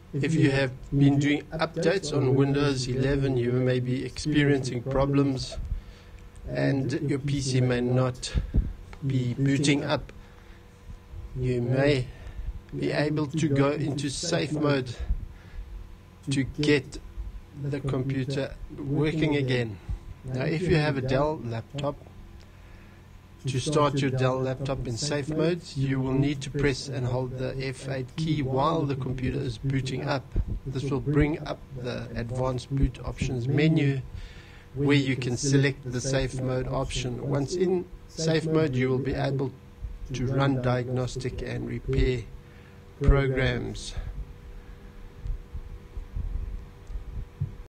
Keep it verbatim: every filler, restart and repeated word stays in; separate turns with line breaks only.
If you have been doing updates on Windows eleven, you may be experiencing problems and your P C may not be booting up. You may be able to go into safe mode to get the computer working again. Now, if you have a Dell laptop, to start your Dell laptop in safe mode, you will need to press and hold the F eight key while the computer is booting up. This will bring up the advanced boot options menu where you can select the safe mode option. Once in safe mode, you will be able to run diagnostic and repair programs.